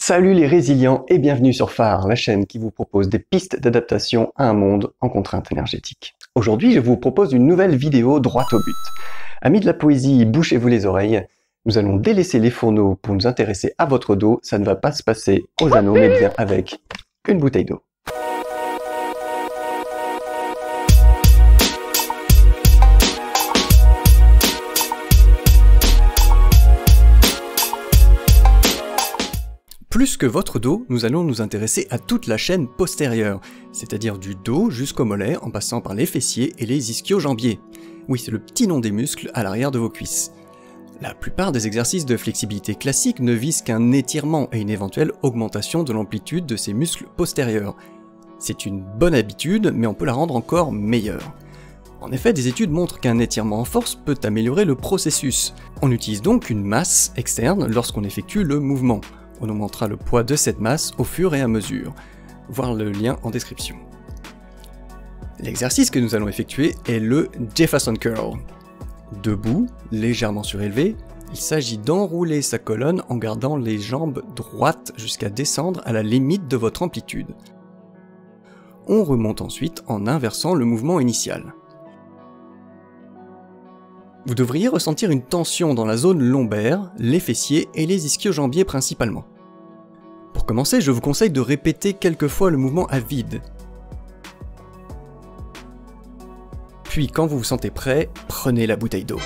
Salut les résilients et bienvenue sur Phare, la chaîne qui vous propose des pistes d'adaptation à un monde en contrainte énergétique. Aujourd'hui, je vous propose une nouvelle vidéo droite au but. Amis de la poésie, bouchez-vous les oreilles. Nous allons délaisser les fourneaux pour nous intéresser à votre dos. Ça ne va pas se passer aux anneaux, mais bien avec une bouteille d'eau. Plus que votre dos, nous allons nous intéresser à toute la chaîne postérieure, c'est-à-dire du dos jusqu'au mollet en passant par les fessiers et les ischio-jambiers. Oui, c'est le petit nom des muscles à l'arrière de vos cuisses. La plupart des exercices de flexibilité classiques ne visent qu'un étirement et une éventuelle augmentation de l'amplitude de ces muscles postérieurs. C'est une bonne habitude, mais on peut la rendre encore meilleure. En effet, des études montrent qu'un étirement en force peut améliorer le processus. On utilise donc une masse externe lorsqu'on effectue le mouvement. On augmentera le poids de cette masse au fur et à mesure. Voir le lien en description. L'exercice que nous allons effectuer est le Jefferson Curl. Debout, légèrement surélevé, il s'agit d'enrouler sa colonne en gardant les jambes droites jusqu'à descendre à la limite de votre amplitude. On remonte ensuite en inversant le mouvement initial. Vous devriez ressentir une tension dans la zone lombaire, les fessiers et les ischio-jambiers principalement. Pour commencer, je vous conseille de répéter quelques fois le mouvement à vide. Puis quand vous vous sentez prêt, prenez la bouteille d'eau.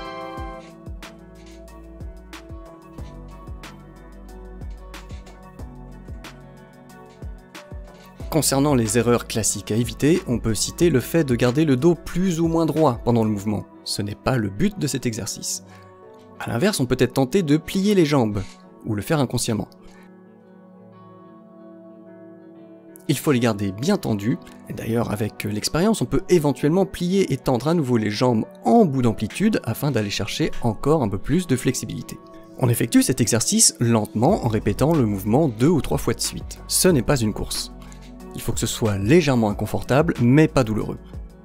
Concernant les erreurs classiques à éviter, on peut citer le fait de garder le dos plus ou moins droit pendant le mouvement. Ce n'est pas le but de cet exercice. A l'inverse, on peut être tenté de plier les jambes, ou le faire inconsciemment. Il faut les garder bien tendues, et d'ailleurs avec l'expérience on peut éventuellement plier et tendre à nouveau les jambes en bout d'amplitude afin d'aller chercher encore un peu plus de flexibilité. On effectue cet exercice lentement en répétant le mouvement 2 ou 3 fois de suite. Ce n'est pas une course. Il faut que ce soit légèrement inconfortable mais pas douloureux.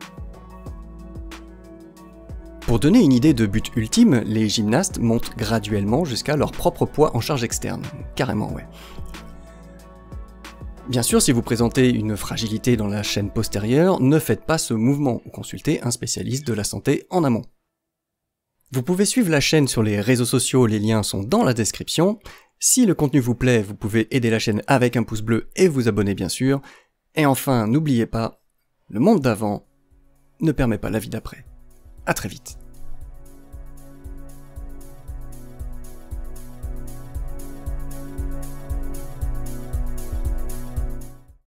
Pour donner une idée de but ultime, les gymnastes montent graduellement jusqu'à leur propre poids en charge externe. Carrément, ouais. Bien sûr, si vous présentez une fragilité dans la chaîne postérieure, ne faites pas ce mouvement ou consultez un spécialiste de la santé en amont. Vous pouvez suivre la chaîne sur les réseaux sociaux, les liens sont dans la description. Si le contenu vous plaît, vous pouvez aider la chaîne avec un pouce bleu et vous abonner bien sûr. Et enfin, n'oubliez pas, le monde d'avant ne permet pas la vie d'après. À très vite.